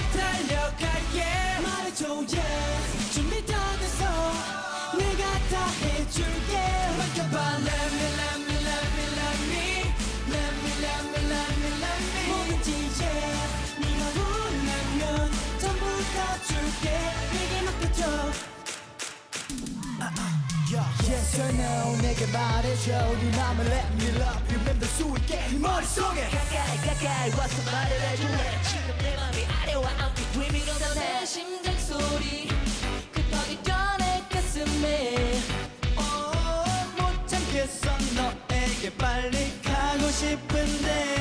달려갈게. 말해줘 yeah. 준비 다 됐어. 내가 다 해줄게. 맡겨봐. Let me let me let me let me let me let me let me let me. 뭐든지 yeah. 네가 원하면 전부 다 줄게. 내게 맡겨줘. Yes or no 내게 말해줘 네 맘을 let me love you 맴돌 수 있게 네 머릿속에 가까이 와서 말을 해줄래. 지금 내 맘이 아래와 앞이 위로 내 심장 소리 급하기 전에 가슴에 못 참겠어 너에게 빨리 가고 싶은데